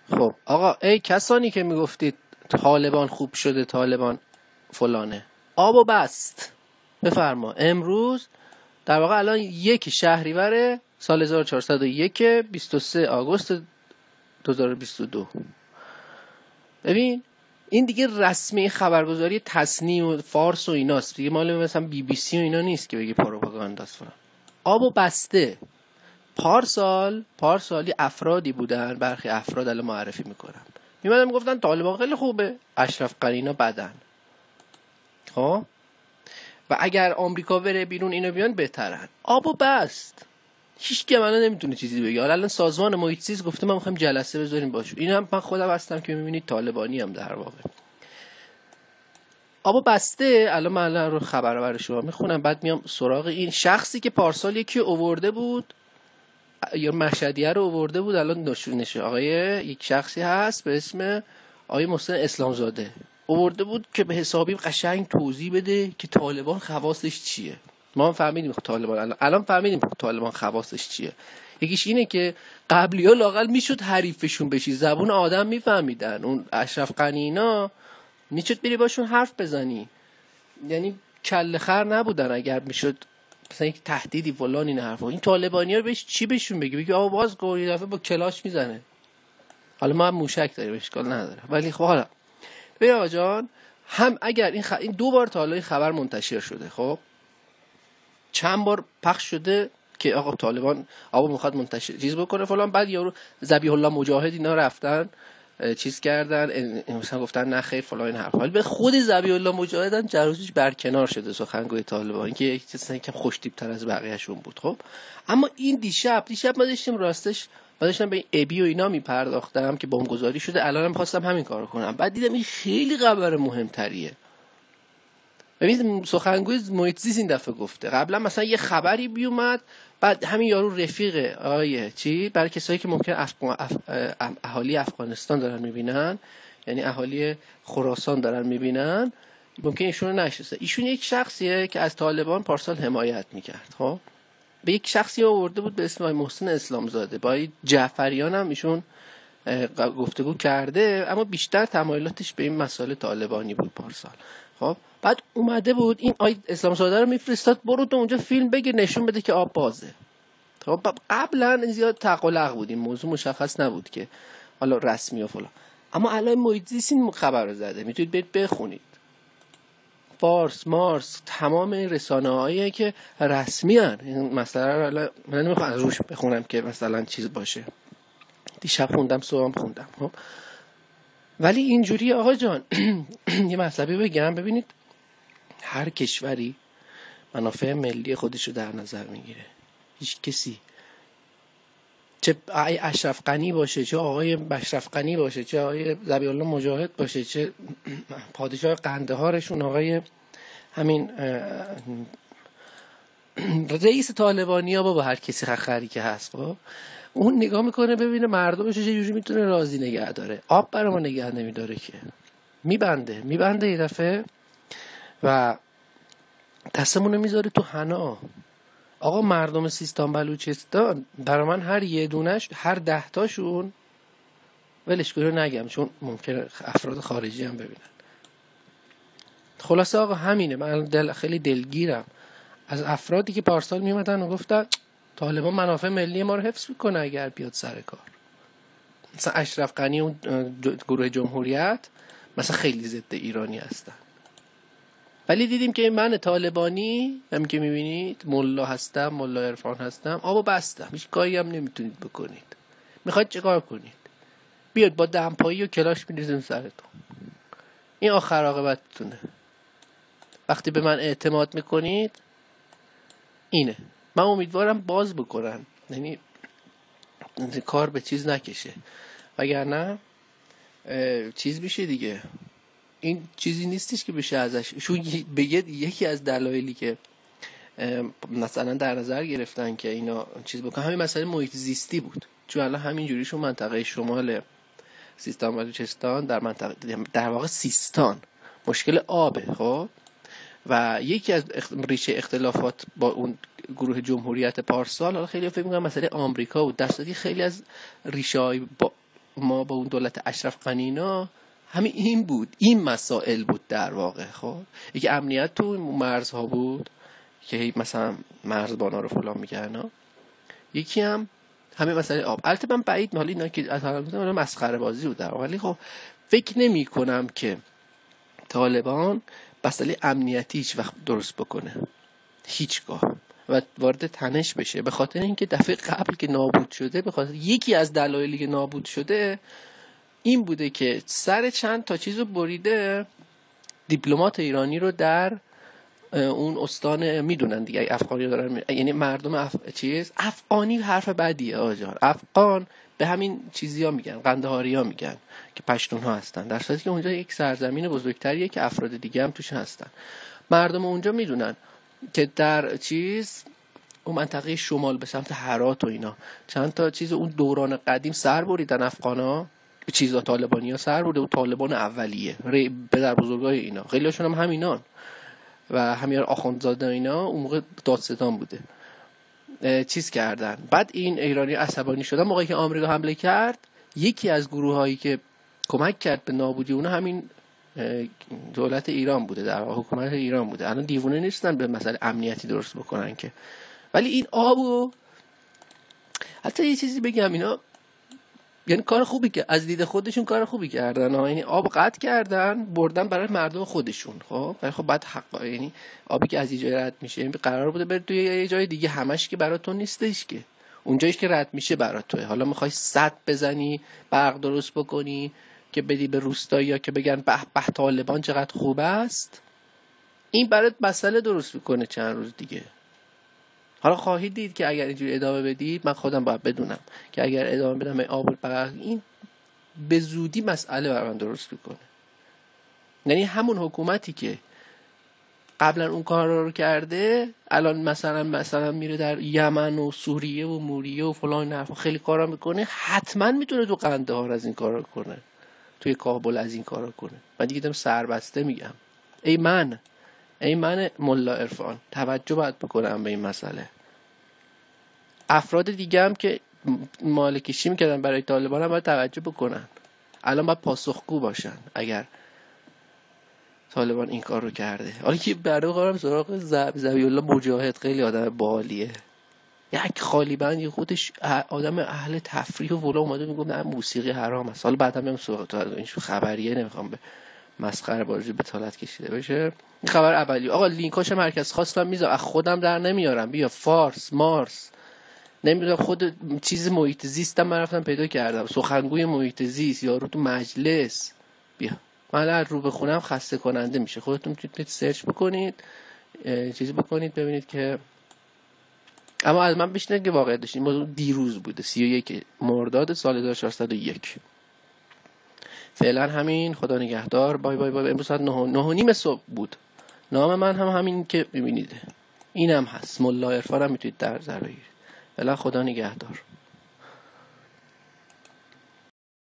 خب آقا، ای کسانی که میگفتید طالبان خوب شده، طالبان فلانه، آب و بست. بفرما امروز در واقع الان 1 شهریور سال 1401 23 آگوست 2022. ببین این دیگه رسمی خبرگزاری تصنیع و فارس و ایناست دیگه، مال مثلا بی بی سی و اینا نیست که بگی پروپاگانداست فلان. آب و بسته. پارسالی افرادی بودن، برخی افراد الان معرفی میکنم، میمدن میگفتن طالبان خیلی خوبه، اشرف غنی‌ها بدن. خب و اگر آمریکا بره بیرون اینا بیان بهترن. آب و بست. هیچ که منو نمیتونه چیزی بگه. حالا الان سازمان محیط زیست گفته ما میخوایم جلسه بذاریم باشه. اینا هم من خودم هستم که میبینید طالبانی هم در واقع. آب و بسته. الان من رو خبر برای شما میخونم، بعد میام سراغ این شخصی که پارسال یکی آورده بود یا مشهدیه رو آورده بود، الان نشونشه. آقای یک شخصی هست به اسم آقای محسن اسلامزاده آورده بود که به حسابی قشنگ توضیح بده که طالبان خواستش چیه. ما هم فهمیدیم طالبان الان فهمیدیم طالبان خواستش چیه. یکیش اینه که قبلی‌ها لااقل میشد حریفشون بشی، زبون آدم میفهمیدن. اون اشرف غنی اینا میشد بری باشون حرف بزنی، یعنی کله خر نبودن. اگر میشد مثلا یک تهدیدی فلان این حرفا، این طالبانی‌ها رو بهش چی بهشون بگی آقا باز گو یه دفعه با کلاش میزنه. حالا ما هم موشک داریم اشکال نداره، ولی خب حالا ببین آقا جان، هم اگر این 2 بار تا حالا خبر منتشر شده، خب چند بار پخش شده که آقا طالبان آقا میخواد منتشر چیز بکنه فلان، بعد یارو ذبیح الله مجاهد اینا رفتن چیز کردن، مثلا گفتن نه خیر فلان این حرفا. ولی به خود ذبیح الله مجاهد هم جروزش برکنار شده سخنگوی طالبان که یک چیزی که خوش تیپ تر از بقیه‌شون بود. خب اما این دیشب ما داشتیم راستش داشتم به ابی و اینا میپرداختم که بمبگذاری شده، الانم خواستم همین کارو کنم، بعد دیدم این خیلی خبر مهمتریه. ببینید سخنگوی محیط زیست این دفعه گفته، قبلا مثلا یه خبری بیومد بعد همین یارو رفیق آیه چی برای کسایی که ممکن اهالی افغانستان دارن میبینن، یعنی اهالی خراسان دارن میبینن، ممکن ایشون رو نشناسه. ایشون یک شخصیه که از طالبان پارسال حمایت میکرد. خب به یک شخصی آورده بود به اسم محسن اسلامزاده، با جعفریان هم ایشون گفتگو کرده، اما بیشتر تمایلاتش به این مسائل طالبانی بود پارسال. خب بعد اومده بود این آی اسلامزاده رو میفرستاد برو تو اونجا فیلم بگیر نشون بده که آب بازه. خب قبلا زیاد تقلق بود، این موضوع مشخص نبود که حالا رسمی و فلان، اما الان محیط زیست این خبر رو زده، میتونید برید بخونید. فارس مارس تمام این رسانه‌هایی که رسمی ان این مسئله رو الان من نمیخوام روش بخونم که مثلا چیز باشه، دیشب خوندم صبحم خوندم. خب ولی اینجوری آقا جان یه مطلبی بگم، ببینید هر کشوری منافع ملی خودش رو در نظر میگیره. هیچ کسی، چه آقای اشرف غنی باشه، چه آقای اشرف غنی باشه، چه آقای ذبیح الله مجاهد باشه، چه پادشاه قندهارشون آقای همین رئیس طالبانیا، با هر کسی خری که هست، خب اون نگاه میکنه ببینه مردمش چجوری میتونه راضی نگه داره. آب برای ما نگه نمیداره که، میبنده یه دفعه و دستمونو میذاره تو حنا. آقا مردم سیستان بلوچستان برای من هر یه دونش، هر 10 تاشون ولش کنه نگم چون ممکنه افراد خارجی هم ببینن. خلاصه آقا همینه، من خیلی دلگیرم از افرادی که پارسال میمدن و گفتن طالبان منافع ملی ما رو حفظ میکنه اگر بیاد سر کار. مثلا اشرف غنی و گروه جمهوریت مثلا خیلی ضد ایرانی هستن، ولی دیدیم که من طالبانی هم که میبینید ملا هستم، ملا عرفان هستم، آب و بستم، هیچ کاری هم نمیتونید بکنید. میخواید چه کار کنید؟ بیاد با دمپایی و کلاش میریزیم سرتون. این آخر عاقبتتونه. وقتی به من اعتماد میکنید اینه. من امیدوارم باز بکنن، یعنی کار به چیز نکشه، وگرنه چیز میشه دیگه. این چیزی نیستش که بشه ازش شون بگید. یکی از دلایلی که مثلا در نظر گرفتن که اینا چیز بکنن همین مسئله محیط زیستی بود، چون الان همین جوریشون منطقه شمال سیستان بلوچستان در واقع سیستان مشکل آبه. خب و یکی از ریشه اختلافات با اون گروه جمهوریت پارسال، حالا خیلی فکر می‌کنم مسئله آمریکا بود، در صورتی خیلی از ریشه‌های ما با اون دولت اشرف غنی‌نا همین این بود، این مسائل بود در واقع. خب یکی امنیت تو مرزها بود که مثلا مرزبانا رو فلان می‌کردن، یکی هم همه مسئله آب. البته من بعید حالا اینا که اصلا مسخره بازی بود در واقع، ولی خب فکر نمی کنم که طالبان مسئله امنیتی هیچ وقت درست بکنه، هیچگاه، و وارد تنش بشه. به خاطر اینکه دفعه قبل که نابود شده، به خاطر یکی از دلایلی که نابود شده این بوده که سر چند تا چیزو بریده دیپلمات ایرانی رو در اون استان، میدونن دیگه افغانی دارن یعنی مردم افغانی حرف بدیه آجار، افغان به همین چیزی ها میگن، قندهاری ها میگن که پشتون ها هستن، در صورتی که اونجا یک سرزمین بزرگتریه که افراد دیگه هم توش هستن. مردم اونجا میدونن که در اون منطقه شمال به سمت هرات و اینا چند تا چیز اون دوران قدیم سر بریدن افغانا، چیزا طالبانی ها سر برده، اون طالبان اولیه پدر بزرگای اینا، خیلی هاشون هم همینان و همین آخوندزاده اینا اون موقع دادستان بوده، چیز کردن. بعد این ایرانی عصبانی شدن موقعی که آمریکا حمله کرد. یکی از گروه هایی که کمک کرد به نابودی اونها همین دولت ایران بوده، در حکومت ایران بوده. الان دیوونه نیستن به مسئله امنیتی درست بکنن که، ولی این آبو حتی یه چیزی بگم، اینا یعنی کار خوبی که از دید خودشون کار خوبی کردن، یعنی آب قطع کردن بردن برای مردم خودشون. خب ولی خب بعد حق، یعنی آبی که از یه جای رد میشه یعنی قرار بوده بره توی یه جای دیگه، همش که برای تو نیستش که، اونجایش که رد میشه برای توه. حالا میخوای سد بزنی، برق درست بکنی که بدی به روستایی که بگن به به طالبان چقدر خوب است، این برات مسئله درست میکنه چند روز دیگه. حالا خواهید دید که اگر اینجوری ادامه بدید، من خودم باید بدونم که اگر ادامه بدم آب این به زودی مسئله برای من درست میکنه. یعنی همون حکومتی که قبلا اون کار رو کرده الان مثلا میره در یمن و سوریه و موریه و فلان نفر خیلی کارا میکنه، حتما میتونه تو قندهار از این کارا کنه، توی کابل از این کارا کنه. من دیگه دارم سربسته میگم ای من ملا عرفان توجه باید بکنم به این مسئله. افراد دیگه هم که مالکیشی میکردن برای طالبان هم باید توجه بکنن، الان باید پاسخگو باشن اگر طالبان این کار رو کرده. حالا که برای قرارم سراغ زبی الله مجاهد، خیلی آدم باحالیه، یک خالی بند خودش آدم اهل تفریح و ولا اومده میگم نه موسیقی حرام است. حالا بعدا میام سراغ این خبریه، نمیخوام به مسخره بازی به طالت کشیده بشه. این خبر اولی. آقا لینکاش مرکز خواستم میذارم، خودم در نمیارم، بیا فارس مارس نمیدونم خود چیز محیط زیستم من رفتم پیدا کردم، سخنگوی محیط زیست یارو تو مجلس، بیا من از رو بخونم خسته کننده میشه. خودتون میتونید سرچ بکنید، چیزی بکنید ببینید که. اما از من بشنید که واقعیت داشتیم موضوع دیروز بوده 31 مرداد سال 1401. فعلا همین، خدا نگهدار، بای بای بای. امروز ساعت 9:30 صبح بود. نام من هم همین که میبینید اینم هست، ملا عرفان هم میتونید در نظر بگیرید. فعلا خدا نگهدار.